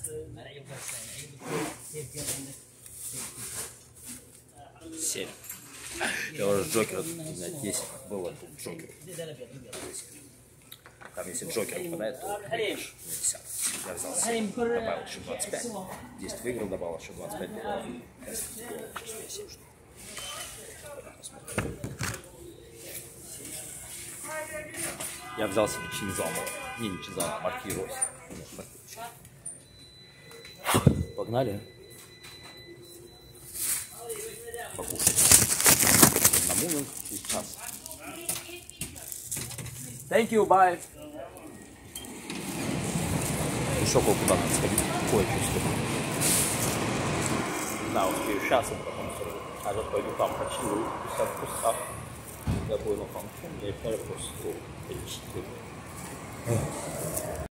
7. Я уже Джокер, 10 было тут Джокер. Там если Джокер выпадает, то выиграешь на 10. Я взял 7, добавил еще 25. 10 выиграл, добавил еще 25. Я взял себе Чинзану. Не Чинзану, Марки Рось. Погнали. Покушать. Одному через час. Thank you, bye. Еще куда надо сходить. Кое-что. Да, успею сейчас, а потом все. А вот пойду там почилу, вкусав вкусав. Я буду на фанкции, я просто перечислю.